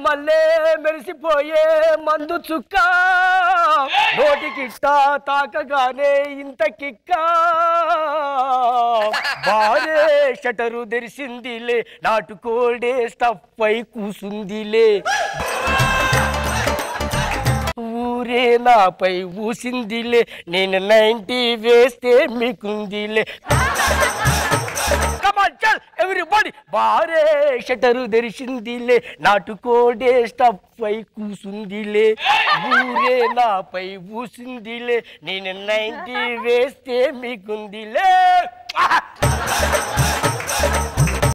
మల్లే మెరిసిపోయే మందు చుక్క నోటికిట్టా తాకగానే ఇంత కిక్క బారే షటరు తెరిసిందిలే నాటుకోడే స్టఫ్ అయి కూసుందిలే ఊరే నాపై ఊసిందిలే నేను 90 వేస్తే మీకుందిలే ఎవ్రీబడి బారే షటరు తెరిసిందిలే నాటుకోడే స్టఫ్ అయి కూసుందిలే ఊరే నాపై ఊసిందిలే నేను 90 వేస్తే మీకుందిలే